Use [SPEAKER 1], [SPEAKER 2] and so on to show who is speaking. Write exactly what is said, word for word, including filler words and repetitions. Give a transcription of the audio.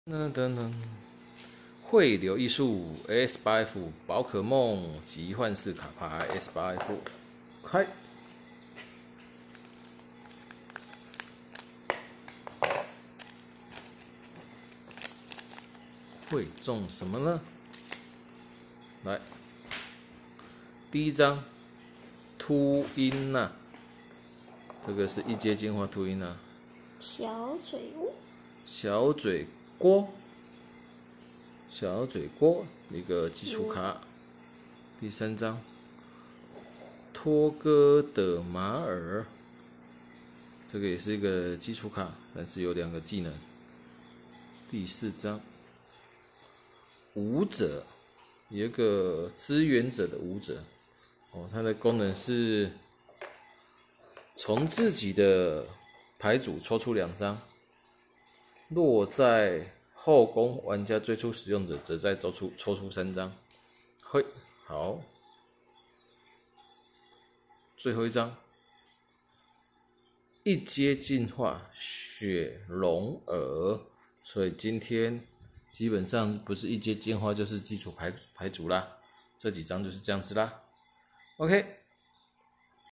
[SPEAKER 1] 噔噔噔，汇流艺术 S 八 F 宝可梦集幻式卡牌 S 八 F 开。会中什么呢？来，第一张秃鹰呐，这个是一阶进化秃鹰呐。
[SPEAKER 2] 小嘴窝，
[SPEAKER 1] 小嘴锅，小嘴锅一个基础卡。第三张托哥的马尔，这个也是一个基础卡，但是有两个技能。第四张舞者，有一个支援者的舞者，哦，它的功能是从自己的牌组抽出两张，落在后宫玩家最初使用者则再抽出抽出三张。嘿，好，最后一张一阶进化雪龙耳，所以今天基本上不是一阶进化就是基础牌牌组啦，这几张就是这样子啦。OK。